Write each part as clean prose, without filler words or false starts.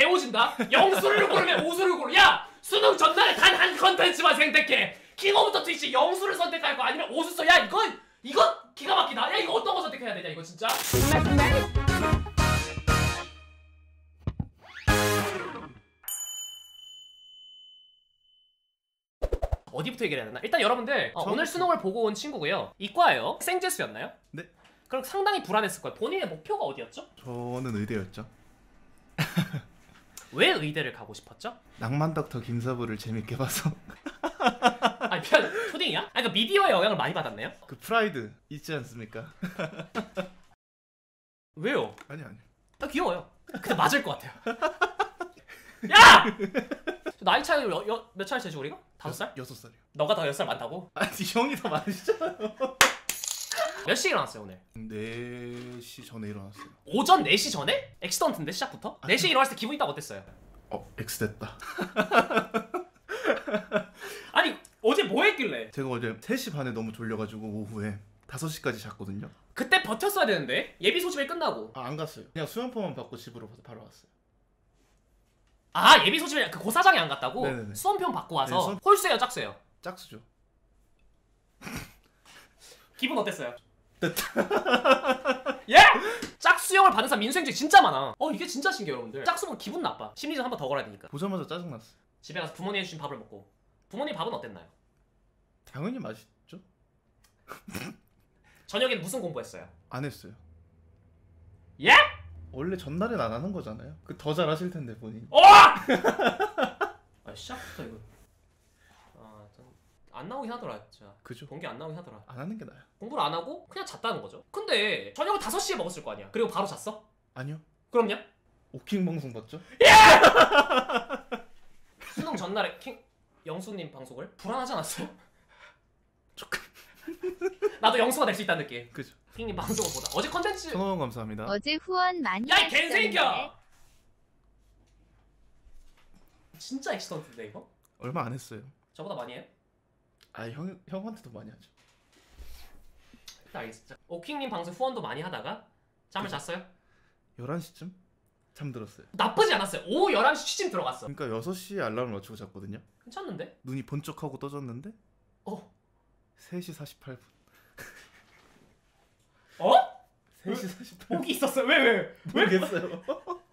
개오진다? 영수를 고르면 오수를 고르. 야! 수능 전날에 단 한 컨텐츠만 선택해. 킹 오브 더 트위치 영수를 선택할 거 아니면 오수 써. 야 이건 기가 막히다. 야 이거 어떤 거 선택해야 되냐 이거 진짜. 어디부터 얘기를 해야 되나? 일단 여러분들 오늘 수능을 보고 온 친구고요. 이과예요. 생재수였나요? 네. 그럼 상당히 불안했을 거예요. 본인의 목표가 어디였죠? 저는 의대였죠. 왜 의대를 가고 싶었죠? 낭만 닥터 김사부를 재밌게 봐서. 아니 초딩이야? 아니 그러니까 미디어의 영향을 많이 받았네요? 그 프라이드 있지 않습니까? 왜요? 아니. 나 귀여워요. 근데 맞을 것 같아요. 야! 나이 차이 몇 차이 차이지 우리가? 5살? 6살이요. 너가 더 10살 많다고? 아니 형이 더 많으시잖아요. 몇 시에 일어났어요 오늘? 4시 전에 일어났어요. 오전 4시 전에? 엑시던트인데 시작부터? 4시에 일어났을 때 기분이 딱 어땠어요? X됐다. 아니 어제 뭐 했길래? 제가 어제 3시 반에 너무 졸려가지고 오후에 5시까지 잤거든요. 그때 버텼어야 되는데 예비 소집일 끝나고. 안 갔어요. 그냥 수험표만 받고 집으로 바로 왔어요. 아 예비 소집일 그 고사장에 안 갔다고? 네네네. 수험표 받고 와서 네, 홀수예요 짝수예요? 짝수죠. 기분 어땠어요? 예? 짝수형을 받은 사람 민수행제 진짜 많아. 이게 진짜 신기해요 여러분들. 짝수면 기분 나빠. 심리전 한 번 더 걸어야 되니까. 보자마자 짜증났어요. 집에 가서 부모님이 해주신 밥을 먹고. 부모님 밥은 어땠나요? 당연히 맛있죠. 저녁엔 무슨 공부했어요? 안 했어요. 예? 원래 전날엔 안 하는 거잖아요. 그 더 잘하실 텐데 본인. 시작부터 이거 안 나오긴 하더라 진짜. 그죠? 본 게 안 나오긴 하더라. 안 하는 게 나아요. 공부를 안 하고 그냥 잤다는 거죠. 근데 저녁을 5시에 먹었을 거 아니야. 그리고 바로 잤어? 아니요. 그럼요? 오킹 방송 봤죠? 수능 전날에 영수님 방송을? 불안하지 않았어요? 조금. 나도 영수가 될 수 있다는 느낌. 그죠? 킹님 방송을 보다 어제 컨텐츠 1,000원 감사합니다. 어제 후원 많이 야 이 개새끼야! 진짜 엑시던트인데 이거? 얼마 안 했어요. 저보다 많이 해요? 아 형한테도 많이 하죠. 일단 알겠습니다. 오킹님 방송 후원도 많이 하다가 잠을 잤어요? 11시쯤 잠들었어요. 나쁘지 않았어요. 오후 11시 취침 들어갔어. 그러니까 6시에 알람을 맞추고 잤거든요. 괜찮는데? 눈이 번쩍하고 떠졌는데 3시 48분. 3시 48분. 목이 있었어요. 왜? 모르겠어요.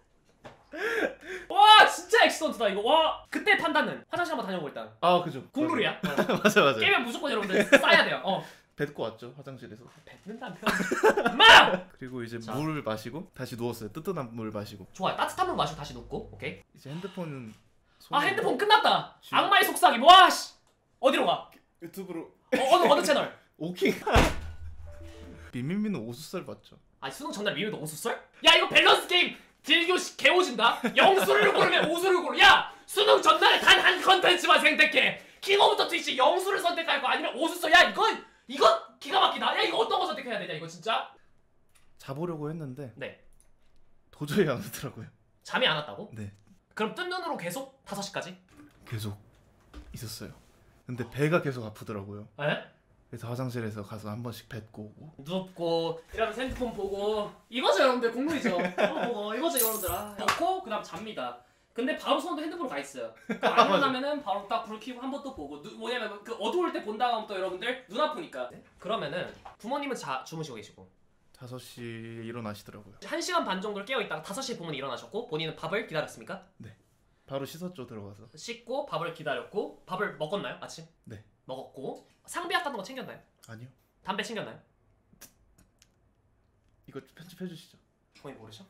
와 진짜 엑시던트다 이거. 와 그때 판단은 화장실 한번 다녀오고 일단. 아 그죠. 국룰이야. 맞아. 깨면 무조건 여러분들 싸야 돼요. 뱉고 왔죠 화장실에서. 뱉는다며. 엄마! 그리고 이제 물을 마시고 다시 누웠어요. 뜨뜻한 물 마시고. 좋아요. 따뜻한 물 마시고 다시 눕고. 오케이. 이제 핸드폰은 핸드폰 끝났다. 지금... 악마의 속삭임. 와 씨. 어디로 가? 유튜브로. 어느 채널? 오킹. 민민민은 오수썰 봤죠. 아니 수능 전날 미미도 오수썰? 야 이거 밸런스 게임 딜교시 개오진다? 영수를 고르면 오수를 고르. 야! 수능 전날에 단 한 컨텐츠만 선택해. 킹 오브 더 트위치 영수를 선택할 거 아니면 오수 써. 야 이건 기가 막히다. 야 이거 어떤 거 선택해야 되냐 이거 진짜. 자보려고 했는데 네. 도저히 안 오더라고요. 잠이 안 왔다고? 네. 그럼 뜬 눈으로 계속 5시까지? 계속 있었어요. 근데 배가 계속 아프더라고요. 에? 그래서 화장실에서 가서 한 번씩 뱉고 오고. 눕고 이러면서 핸드폰 보고 이거죠 여러분들. 국룰이죠. 보고 이거죠 여러분들. 넣고 그 다음 잡니다. 근데 바로 손도 핸드폰으로 가 있어요. 안 일어나면은 바로 딱 불 켜고 한 번 또 보고. 뭐냐면 그 어두울 때 본다가 하면 또 여러분들 눈 아프니까. 네? 그러면은 부모님은 주무시고 계시고 5시에 일어나시더라고요. 1시간 반 정도를 깨어있다가 5시에 부모님 일어나셨고 본인은 밥을 기다렸습니까? 네. 바로 씻었죠 들어가서. 씻고 밥을 기다렸고 밥을 먹었나요 아침? 네. 먹었고 상비약 같은 거 챙겼나요? 아니요. 담배 챙겼나요? 이거 편집해 주시죠. 본인 모르죠?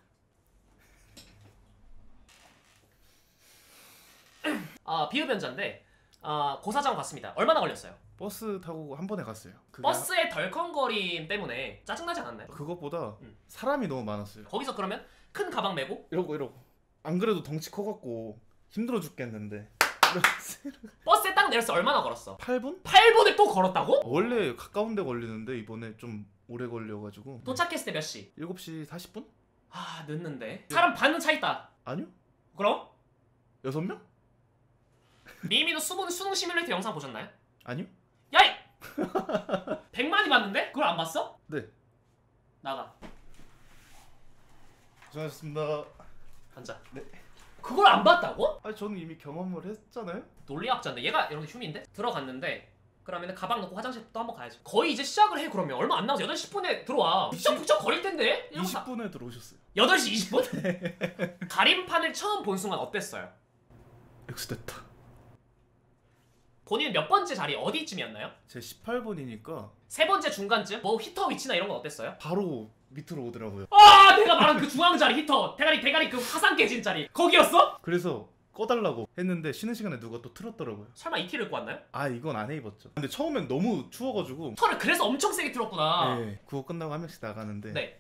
비흡연자인데 고사장 갔습니다. 얼마나 걸렸어요? 버스 타고 한 번에 갔어요. 버스의 덜컹거림 때문에 짜증나지 않았나요? 그것보다 사람이 너무 많았어요. 거기서 그러면 큰 가방 메고 이러고 안 그래도 덩치 커갖고 힘들어 죽겠는데 버스에 딱 내렸을 때 얼마나 걸었어? 8분? 8분을 또 걸었다고? 원래 가까운 데 걸리는데 이번에 좀 오래 걸려가지고. 도착했을 때 몇 시? 7시 40분? 늦는데 사람 반은 차 있다. 아니요. 그럼? 6명? 미미도 수능 시뮬레이터 영상 보셨나요? 아니요. 야이! 100만이 봤는데? 그걸 안 봤어? 네. 나가. 고생하셨습니다. 앉아. 네. 그걸 안 봤다고? 아니 저는 이미 경험을 했잖아요. 논리학자인데 얘가 이런 흉인데 들어갔는데 그러면 가방 넣고 화장실 또 한번 가야죠. 거의 이제 시작을 해. 그러면 얼마 안 남아서 8시 10분에 들어와. 부쩍 거릴 텐데. 20분에 들어오셨어요. 8시 20분? 가림판을 처음 본 순간 어땠어요? 엑스됐다. 본인은 몇 번째 자리 어디쯤이었나요? 제 18번이니까 세 번째 중간쯤? 뭐 히터 위치나 이런 건 어땠어요? 바로 밑으로 오더라고요. 아 내가 말한 그 중앙 자리 히터 대가리 그 화상 깨진 자리 거기였어? 그래서 꺼달라고 했는데 쉬는 시간에 누가 또 틀었더라고요. 설마 이 티를 입고 왔나요? 아 이건 안 해입었죠. 근데 처음엔 너무 추워가지고 털을 그래서 엄청 세게 틀었구나. 네, 그거 끝나고 한 명씩 나가는데 네.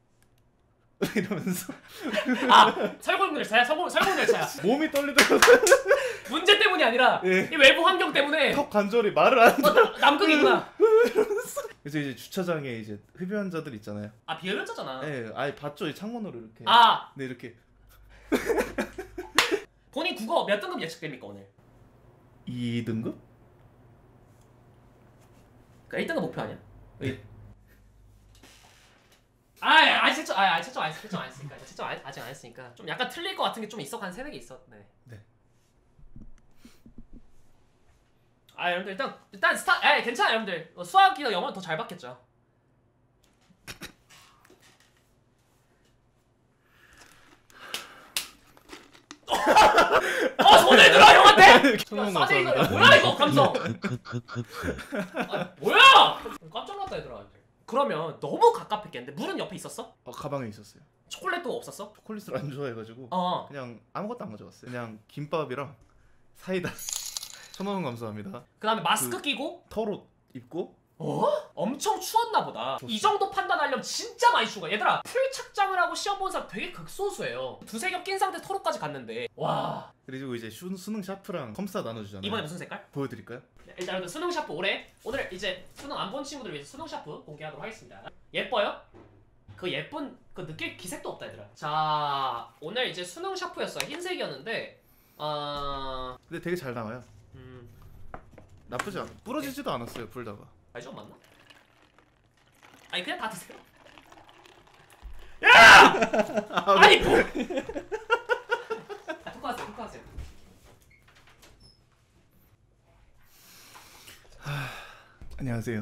이러면서 아 설국열 열차야? 설국열 열차야. 몸이 떨리더라고요. 문제 때문이 아니라 예. 이 외부 환경 때문에 턱 관절이 말을 안 해. 남극이구나. 그래서 이제 주차장에 이제 흡연자들 있잖아요. 아 비흡연자잖아. 네, 아예 봤죠. 이 창문으로 이렇게. 아 네 이렇게 본인 국어 몇 등급 예측됩니까 오늘? 2등급? 그러니까 1등급 목표 아니야? 네. 채점 안 했으니까 채점 아직 안 했으니까 좀 약간 틀릴 것 같은 게 좀 있어. 한 3-4개 있어. 네. 네. 여러분들 일단 괜찮아 여러분들. 수학이나 영어는 더 잘 받겠죠. 손을 들어 형한테. 천원 싸대기 거야. 감사합니다. 뭐야 이거 감성. 뭐야? 깜짝 놀랐다 얘들아. 그러면 너무 갑갑했겠는데 물은 옆에 있었어? 가방에 있었어요. 초콜릿도 없었어? 초콜릿을 안 좋아해가지고 어. 그냥 아무것도 안 가져갔어요. 그냥 김밥이랑 사이다. 1,000원 감사합니다. 그다음에 마스크 끼고 털옷 입고 엄청 추웠나 보다. 이 정도 판단하려면 진짜 많이 추워. 얘들아 풀 착장을 하고 시험 본 사람 되게 극소수예요. 2-3겹 낀 상태 토로까지 갔는데 와. 그리고 이제 수능 샤프랑 컴사 나눠주잖아요. 이번에 무슨 색깔? 보여드릴까요? 일단 여러분 수능 샤프 오늘 이제 수능 안 본 친구들을 위해서 수능 샤프 공개하도록 하겠습니다. 예뻐요? 그 예쁜 그 느낄 기색도 없다 얘들아. 자 오늘 이제 수능 샤프였어요. 흰색이었는데 근데 되게 잘 나와요. 나쁘지 않아. 부러지지도 않았어요 불다가. 아니 좀 맞나? 아니 그냥 다 드세요. 야! 아니 뭐? 토크하세요. 안녕하세요.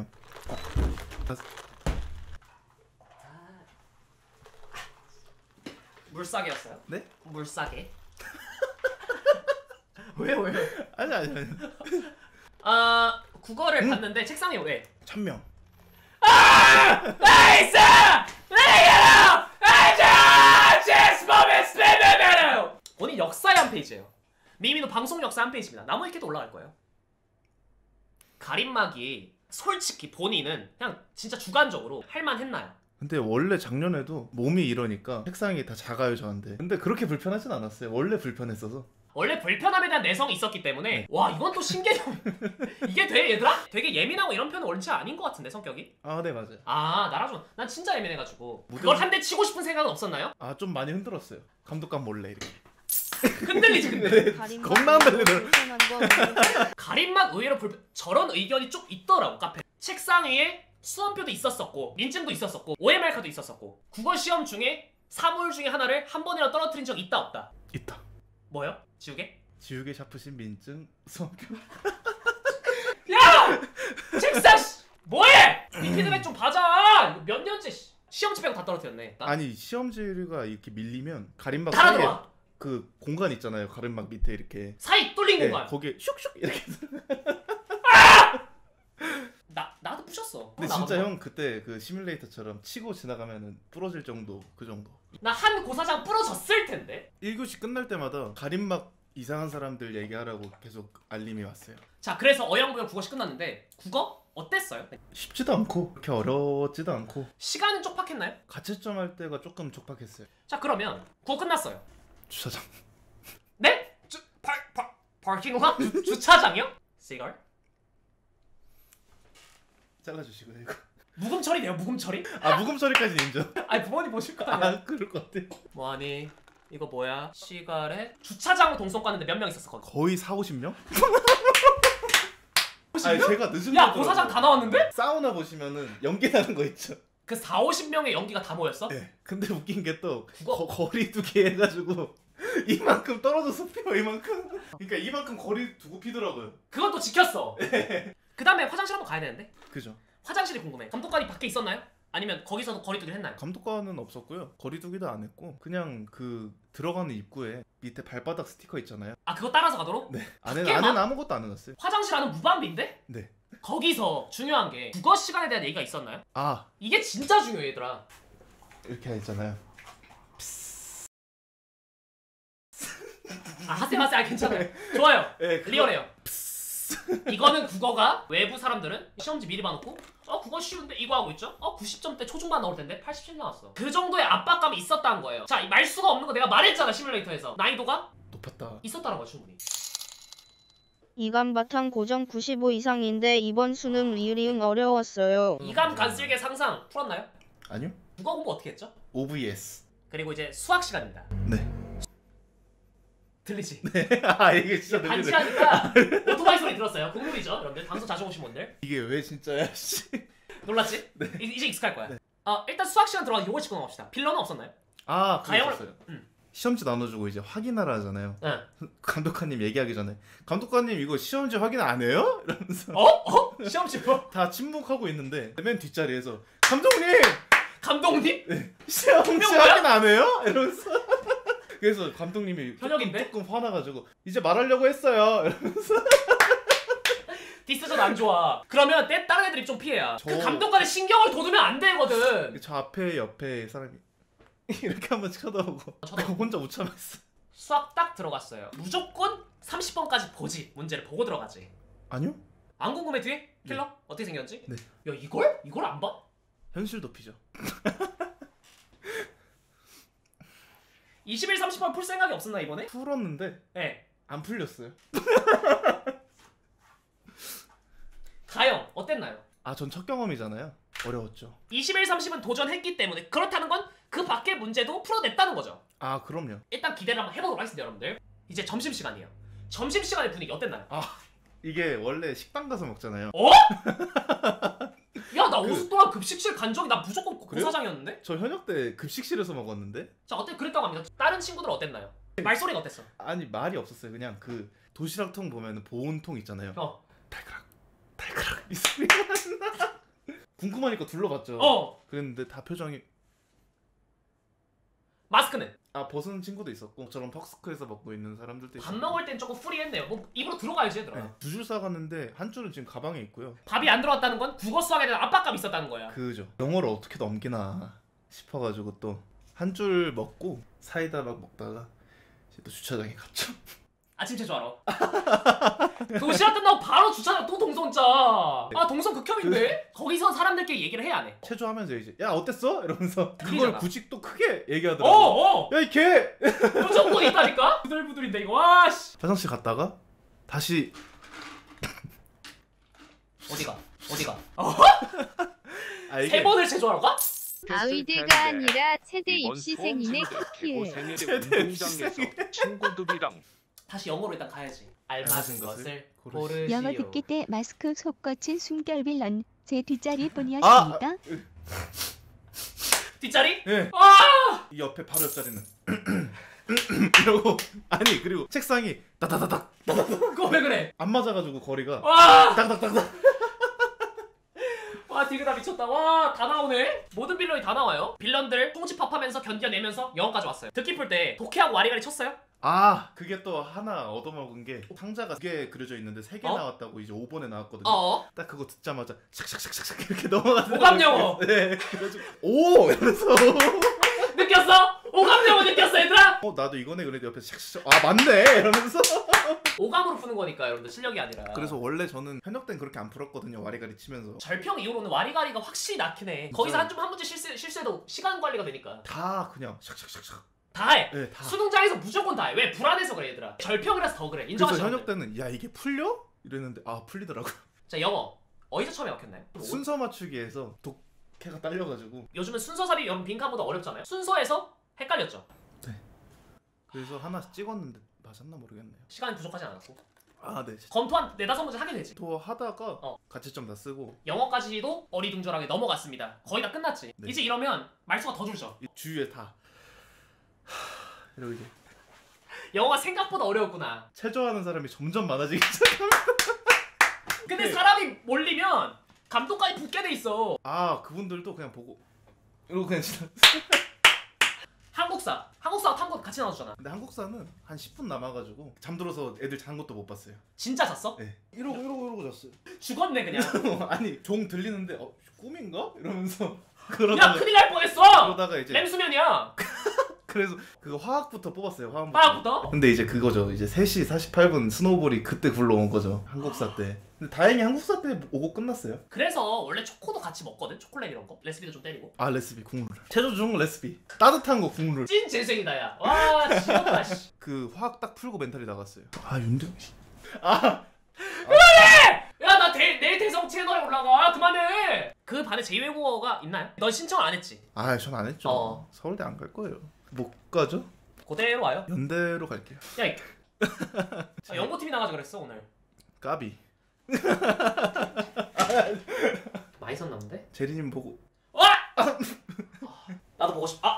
물싸개였어요? 네? 물싸개. 왜요? 아니. 국어를 봤는데 책상에 왜? 1000명. 나이스! 본인 역사의 한 페이지예요. 미미노 방송 역사 한 페이지입니다. 나무 위키도 올라갈 거예요. 가림막이 솔직히 본인은 그냥 진짜 주관적으로 할만했나요? 근데 원래 작년에도 몸이 이러니까 책상이 다 작아요 저한테. 근데 그렇게 불편하진 않았어요. 원래 불편했어서. 원래 불편함에 대한 내성이 있었기 때문에 네. 와 이건 또 신개념. 이게 돼 얘들아? 되게 예민하고 이런 편은 원체 아닌 것 같은데 성격이? 아 네 맞아요. 나랑 좀 난 진짜 예민해가지고 무슨- 그걸 한 대 치고 싶은 생각은 없었나요? 좀 많이 흔들었어요. 감독관 몰래 이렇게. 흔들리지 근데. 겁나 흔들리더라고요. 가림막 의외로 저런 의견이 쭉 있더라고 카페. 책상 위에 수험표도 있었었고 민증도 있었었고 OMR 카도 있었었고 국어 시험 중에 사물 중에 하나를 한 번이라도 떨어뜨린 적 있다 없다? 있다. 뭐요? 지우개? 지우개 샤프신 민증 수험표. 야! 책상 뭐해? 이 피드백 좀 봐자. 이거 몇 년째 시험지 빼고 다 떨어뜨렸네. 아니 시험지가 이렇게 밀리면 가림막 달아 사이에 들어와. 그 공간 있잖아요. 가림막 밑에 이렇게. 사이 뚫린 네, 공간. 거기에 슉슉 이렇게. 나도 부셨어. 근데 진짜 형 그때 그 시뮬레이터처럼 치고 지나가면은 부러질 정도 그 정도. 나 한 고사장 부러졌을 텐데. 1교시 끝날 때마다 가림막 이상한 사람들 얘기하라고 계속 알림이 왔어요. 자 그래서 어영부영 국어시 끝났는데 국어 어땠어요? 쉽지도 않고 그렇게 어렵지도 않고 시간은 쪽박했나요? 가채점 할 때가 조금 촉박했어요. 자 그러면 국어 끝났어요. 주차장. 네? 파킹lot? 주차장이요? 시걸? 잘라주시고요 이거. 묵음 처리돼요 묵음 처리? 묵음 처리까지 인정. 아니 부모님 보실 거 아니야. 그럴 것 같아. 뭐하니? 이거 뭐야? 시갈에 주차장으로 동성 갔는데 몇 명 있었어 거기? 거의 4-50명? 아니 제가 늦은 야 고사장 다 나왔는데? 사우나 보시면은 연기 나는 거 있죠. 그 4-50명의 연기가 다 모였어? 네. 근데 웃긴 게 또 그거- 거리 두기 해가지고 이만큼 떨어져서 피워 이만큼. 그러니까 이만큼 거리 두고 피더라고요. 그것도 지켰어. 그 다음에 화장실 한번 가야 되는데. 그죠. 화장실이 궁금해. 감독관이 밖에 있었나요? 아니면 거기서도 거리두기를 했나요? 감독관은 없었고요. 거리두기도 안 했고 그냥 그 들어가는 입구에 밑에 발바닥 스티커 있잖아요. 아 그거 따라서 가도록? 네. 밖에만? 안에는 아무것도 안 해놨어요. 화장실 안은 무방비인데? 네. 거기서 중요한 게 국어 시간에 대한 얘기가 있었나요? 아 이게 진짜 중요해 얘들아. 이렇게 했잖아요. 아 하세요 하세요. 아 괜찮아요. 좋아요. 네, 리얼해요. 이거는 국어가 외부 사람들은 시험지 미리 봐놓고 국어 쉬운데 이거 하고 있죠? 90점대 초중반 나올 텐데 87 나왔어. 그 정도의 압박감이 있었다는 거예요. 자, 이 말수가 없는 거 내가 말했잖아 시뮬레이터에서. 난이도가 높았다. 있었다는 거야 충분히. 이감 바탕 고정 95 이상인데 이번 수능 리을이응 어려웠어요. 이감 간쓸게 상상 풀었나요? 아니요. 국어 공부 어떻게 했죠? OVS. 그리고 이제 수학 시간입니다. 네. 들리지? 아 이게 진짜 들리네. 반지하니까 오토바이 소리 들었어요. 국룰이죠 여러분들. 방송 자주 오신 분들. 이게 왜 진짜야? 씨. 놀랐지? 네. 이제 익숙할 거야. 네. 일단 수학 시간 들어가서 요거 짚고 넘어갑시다. 필러는 없었나요? 아 그거 가형을- 있었어요. 시험지 나눠주고 이제 확인하라 하잖아요. 응. 감독관님 얘기하기 전에 감독관님 이거 시험지 확인 안 해요? 이러면서 시험지 뭐? 다 침묵하고 있는데 맨 뒷자리에서 감독님 감독님? 시험지 분명 확인 안 해요? 이러면서 그래서 감독님이 현역인데? 조금 화나가지고 이제 말하려고 했어요. 이러면서 디스전 안 좋아. 그러면 다른 애들이 좀 피해야. 그 저- 감독관의 신경을 돋우면 안 되거든. 저 앞에 옆에 사람이 이렇게 한번 쳐다보고 혼자 못 참았어. 수학 딱 들어갔어요. 무조건 30번까지 보지. 문제를 보고 들어가지. 아니요? 안 궁금해 뒤에? 킬러? 어떻게 생겼지? 네. 야 이걸? 이걸 안 봐? 현실 도피죠. 21, 30번 풀 생각이 없었나 이번에? 풀었는데 네. 안 풀렸어요. 가영 어땠나요? 아 전 첫 경험이잖아요. 어려웠죠. 21, 30은 도전했기 때문에 그렇다는 건 그 밖의 문제도 풀어냈다는 거죠. 아 그럼요. 일단 기대를 한번 해보도록 하겠습니다 여러분들. 이제 점심시간이에요. 점심시간의 분위기 어땠나요? 이게 원래 식당 가서 먹잖아요. 야 나 5수 동안 급식실 간 적이 나 무조건 그래요? 고사장이었는데? 저 현역 때 급식실에서 먹었는데 자 어때 그랬다고 합니다. 다른 친구들은 어땠나요? 말소리가 어땠어? 아니 말이 없었어요. 그냥 그 도시락통 보면은 보온통 있잖아요. 달그락 달그락 이 소리가 나. 궁금하니까 둘러봤죠. 그랬는데 다 표정이 마스크는? 벗은 친구도 있었고 저런 턱스크에서 먹고 있는 사람들도 밥 있었고. 먹을 땐 조금 프리했네요. 뭐 입으로 들어가야지 얘들아. 네, 두 줄 싸갔는데 한 줄은 지금 가방에 있고요. 밥이 안 들어왔다는 건 국어 수학에 대한 압박감이 있었다는 거야. 그죠. 영어를 어떻게 넘기나 싶어가지고 또 한 줄 먹고 사이다 막 먹다가 이제 또 주차장에 갔죠. 아침 제조하러. 도시락 끝나고 바로 주차장 또 동선 짜. 동선 극혐인데? 거기서 사람들끼리 얘기를 해야 안 해. 체조하면서 이제 야 어땠어? 이러면서 그걸 틀리잖아. 굳이 또 크게 얘기하더라고. 야 이 개! 무조건 있다니까? 부들부들인데 이거 와 씨. 화장실 갔다가 다시 어디가? 이게 세 번을 제조하러 가? 아의대가 아니라 체대 이번 입시생이네. 수험생들 키키에. 개고생일의 최대 운동장에서 친구들이랑 다시 영어로 일단 가야지. 알맞은 것을 고르시오. 영어 듣기 때 마스크 속 거친 숨결빌런 제 뒷자리 뿐이었습니다. 뒷자리? 예. 이 옆에 바로 옆자리는 이러고 아니 그리고 책상이 따다다닥 그거 왜 그래? 안 맞아가지고 거리가 와! 딱딱딱딱. 와 디그다 미쳤다. 와 다 나오네. 모든 빌런이 다 나와요. 빌런들 똥집합하면서 견뎌내면서 영어까지 왔어요. 듣기 풀 때 독해하고 와리가리 쳤어요? 그게 또 하나 얻어먹은 게 상자가 2개 그려져 있는데 3개 어? 나왔다고 이제 5번에 나왔거든요. 딱 그거 듣자마자 샥샥샥샥 이렇게 넘어가는 오감 영어. 네. 그래가지고 오! 이러면서 느꼈어? 오감 영어 느꼈어 얘들아? 나도 이거네 그랬는데 옆에서 샥샥 맞네! 이러면서 오감으로 푸는 거니까 여러분들 실력이 아니라. 그래서 원래 저는 현역 때는 그렇게 안 풀었거든요. 와리가리 치면서 절평 이후로는 와리가리가 확실히 낙히네. 진짜. 거기서 한 문제 실수해도 시간 관리가 되니까 다 그냥 샥샥샥샥 다 해. 네, 다. 수능장에서 무조건 다 해. 왜? 불안해서 그래 얘들아. 절평이라서 더 그래. 그래서 인정하시면 현역 때는 야 이게 풀려? 이랬는데 풀리더라고요. 자 영어 어디서 처음에 막혔나요? 순서 맞추기에서 독해가 딸려가지고 요즘은 순서삽이 여러분 빈칸보다 어렵잖아요. 순서에서 헷갈렸죠. 그래서 하나 찍었는데 맞았나 모르겠네요. 시간이 부족하지 않았고 네. 검토 한 4-5문제 하게 되지. 또 하다가 어. 가채점 다 쓰고 영어까지도 어리둥절하게 넘어갔습니다. 거의 다 끝났지. 네. 이제 이러면 말수가 더 줄죠. 이 주위에 다 이러고 이제 영어가 생각보다 어려웠구나. 체조하는 사람이 점점 많아지기 시작합니다. 근데 사람이 몰리면 감독까지 붙게 돼 있어. 아 그분들도 그냥 보고 이러고 그냥 지나. 한국사와 탐구 같이 나왔잖아. 근데 한국사는 한 10분 남아가지고 잠들어서 애들 자는 것도 못 봤어요. 진짜 잤어? 네. 이러고 잤어요. 죽었네 그냥. 아니 종 들리는데 꿈인가? 이러면서 야 그러다가 큰일 날 뻔했어. 그러다가 이제 램수면이야. 그래서 그거 화학부터 뽑았어요. 화학부터? 근데 이제 그거죠. 이제 3시 48분 스노우볼이 그때 굴러온 거죠. 한국사 때. 근데 다행히 한국사 때 오고 끝났어요. 그래서 원래 초코도 같이 먹거든. 초콜릿 이런 거. 레시피도 좀 때리고. 아 레시피 국물. 체조 중 레시피. 따뜻한 거 국물. 찐 재생이다 야. 와 지겹다 씨. 그 화학 딱 풀고 멘탈이 나갔어요. 아 윤대영 씨. 야 나 내일 대성 채널에 올라가. 그만해. 그 반에 제2외국어가 있나요? 넌 신청을 안 했지? 아 전 안 했죠. 서울대 안 갈 거예요. 못 가죠? 고대로 와요. 연대로 갈게요. 야 연고팀이 나가자 그랬어 오늘. 까비. 많이 썼나 본데? 제리님 보고. 와! 나도 보고 싶.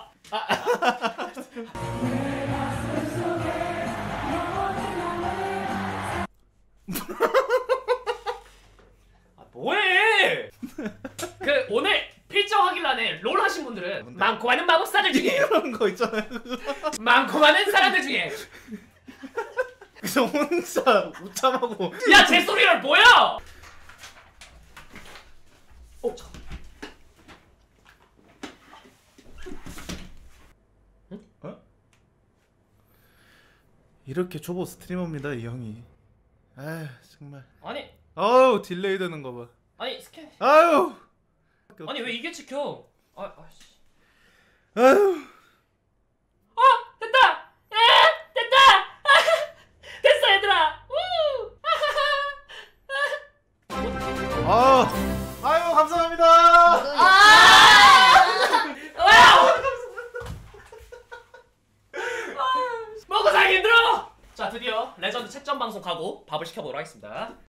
뭐해? 그 오늘 필정 하길라네 롤 하신 분들은 뭔데? 많고 많은 마법사들 중에 이런 거 있잖아요. 많고 많은 사람들 중에 그래서 혼자 우참하고. 야 제 소리를 뭐야? 잠깐. 이렇게 초보 스트리머입니다 이 형이. 아휴 정말. 아니 아우 딜레이 되는 거 봐. 아니 스캔. 아유. 아니 왜 이게 찍혀? 아씨. 아유. 됐다. 됐다. 됐어 얘들아. 아유 감사합니다. 먹고 살기 힘들어. 자 드디어 레전드 책전 방송 가고 밥을 시켜보도록 하겠습니다.